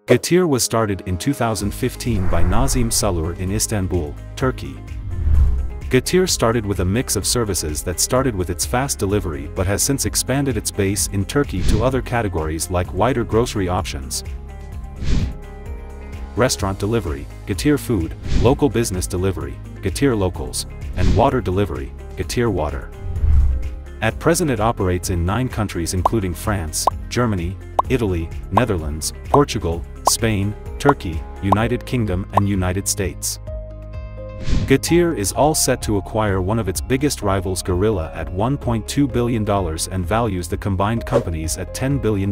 Getir was started in 2015 by Nazim Salur in Istanbul, Turkey. Getir started with a mix of services that started with its fast delivery but has since expanded its base in Turkey to other categories like wider grocery options, restaurant delivery, Getir Food, local business delivery, Getir Locals, and water delivery, Getir Water. At present it operates in 9 countries including France, Germany, Italy, Netherlands, Portugal, Spain, Turkey, United Kingdom and United States. Getir is all set to acquire one of its biggest rivals Gorilla at $1.2 billion and values the combined companies at $10 billion.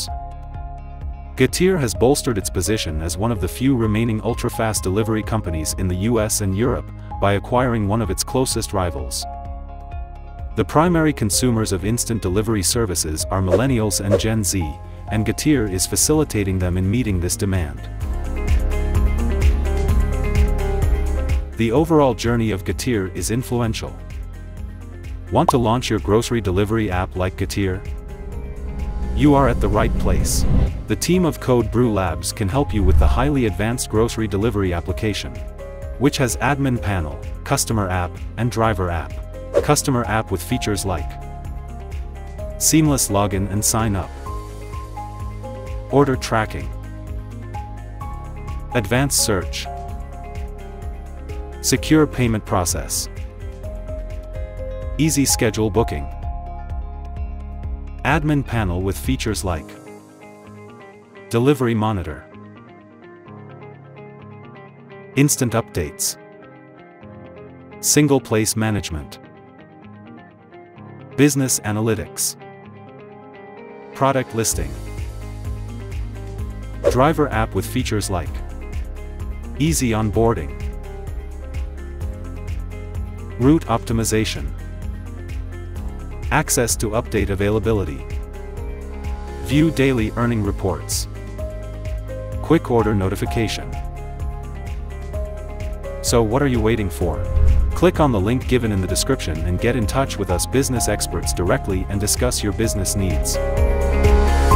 Getir has bolstered its position as one of the few remaining ultra-fast delivery companies in the US and Europe, by acquiring one of its closest rivals. The primary consumers of instant delivery services are millennials and Gen Z, and Getir is facilitating them in meeting this demand. The overall journey of Getir is influential. Want to launch your grocery delivery app like Getir? You are at the right place. The team of Code Brew Labs can help you with the highly advanced grocery delivery application, which has admin panel, customer app, and driver app. Customer app with features like seamless login and sign up, order tracking, advanced search, secure payment process, easy schedule booking, admin panel with features like delivery monitor, instant updates, single place management, business analytics, product listing, driver app with features like easy onboarding, route optimization, access to update availability, view daily earning reports, quick order notification. So what are you waiting for? Click on the link given in the description and get in touch with us business experts directly and discuss your business needs.